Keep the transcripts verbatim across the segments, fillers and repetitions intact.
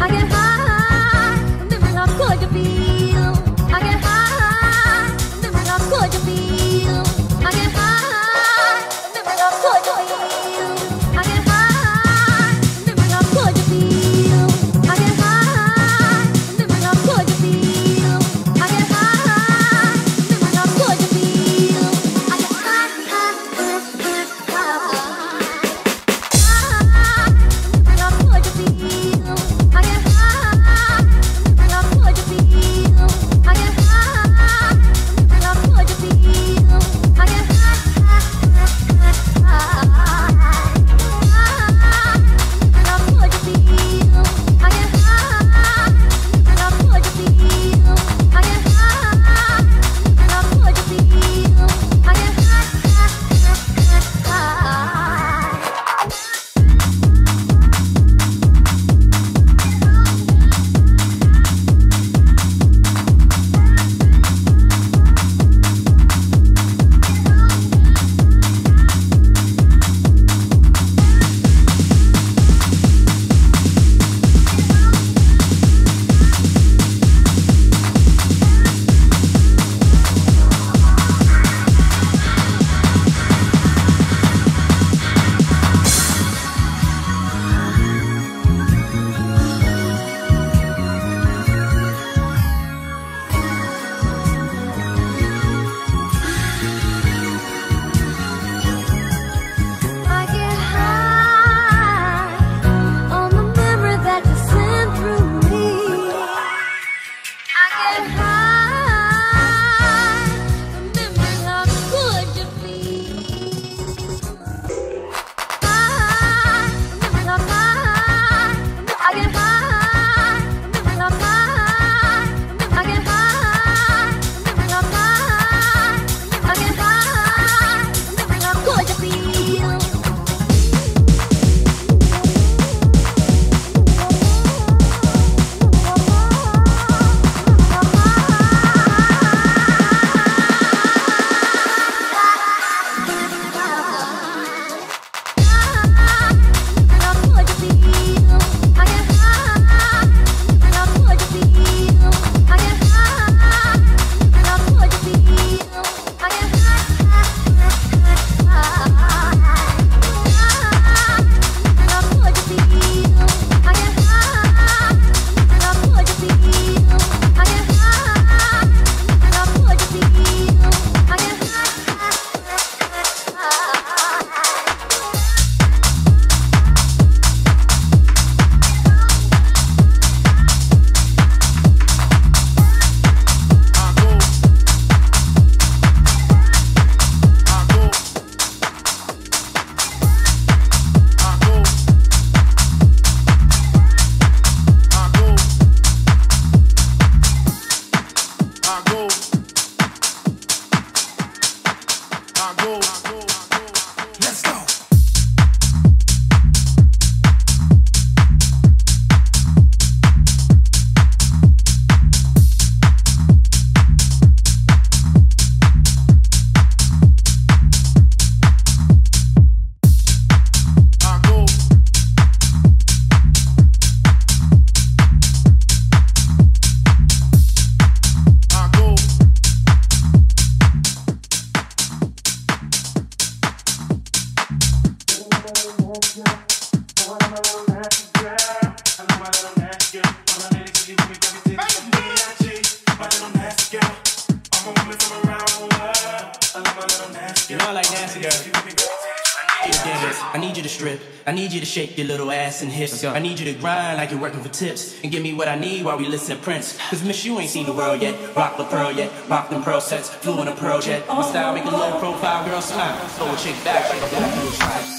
Shake your little ass and hips. I need you to grind like you're working for tips and give me what I need while we listen to Prince. Cause miss, you ain't seen the world yet. Rock the pearl yet. Rock them pearl sets. Flew in a pearl jet. My style make a low profile girl smile. So a chick back, shake that little try.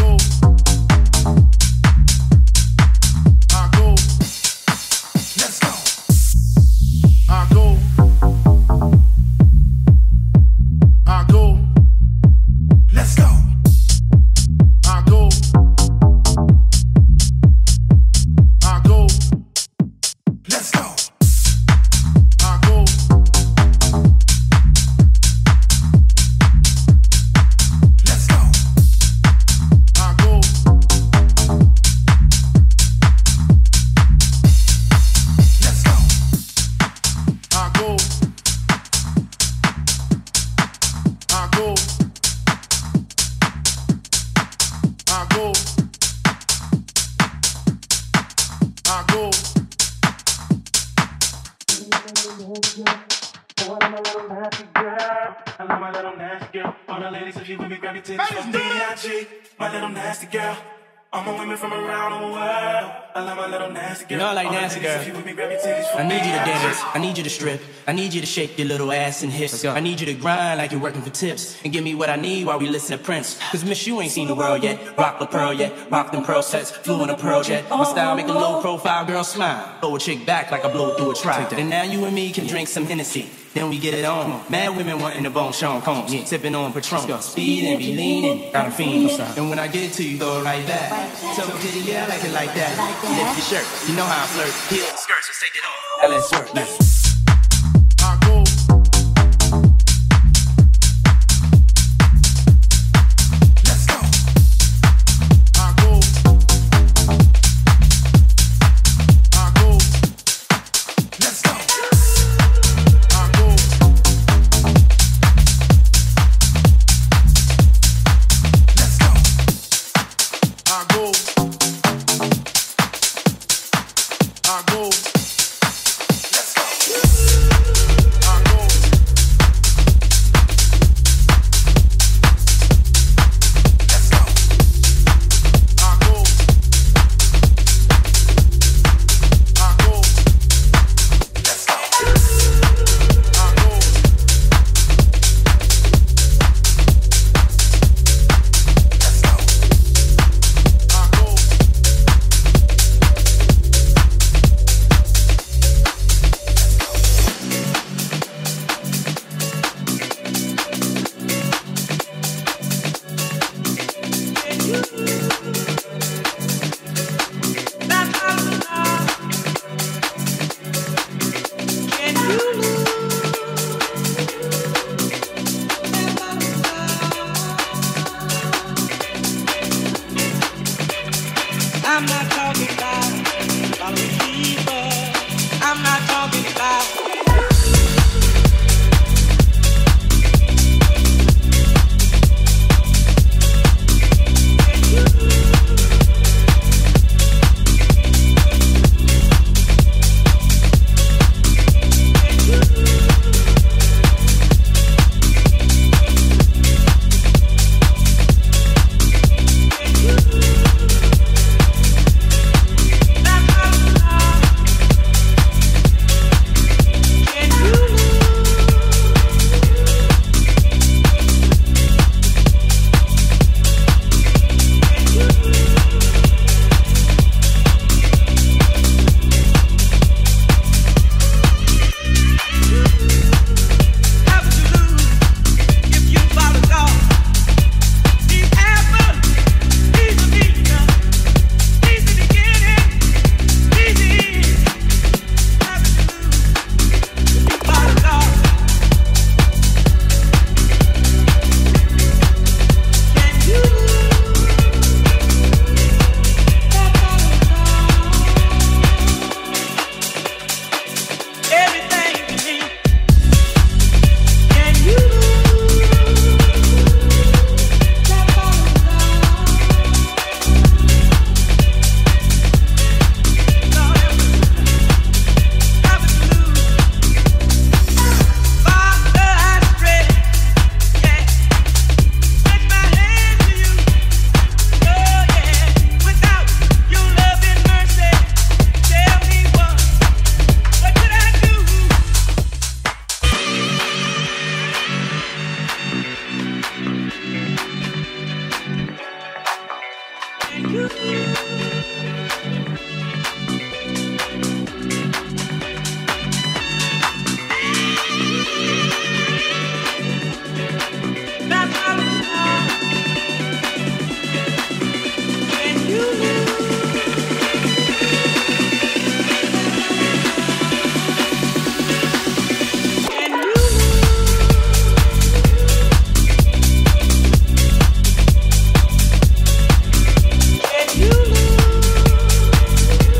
Let's go. You know I like nasty girl. I need you to dance, I need you to strip, I need you to shake your little ass and hips. I need you to grind like you're working for tips, and give me what I need while we listen to Prince. Cause miss, you ain't seen the world yet, rock the pearl yet, rock them pearl sets, flew in a pearl jet. My style make a low profile girl smile, throw a chick back like I blow through a trap. And now you and me can drink some Hennessy, then we get it on. Mad women wanting the bone Sean Combs, yeah. Sipping on Patron, speed and be leaning, got a fiend. And when I get it to you, throw it right back. Tell me, did yeah, I like it like that. Lift your shirt, you know how I flirt. Heels and skirts, let's take it on. Now let's work, yeah. I go.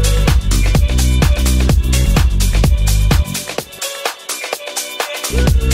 You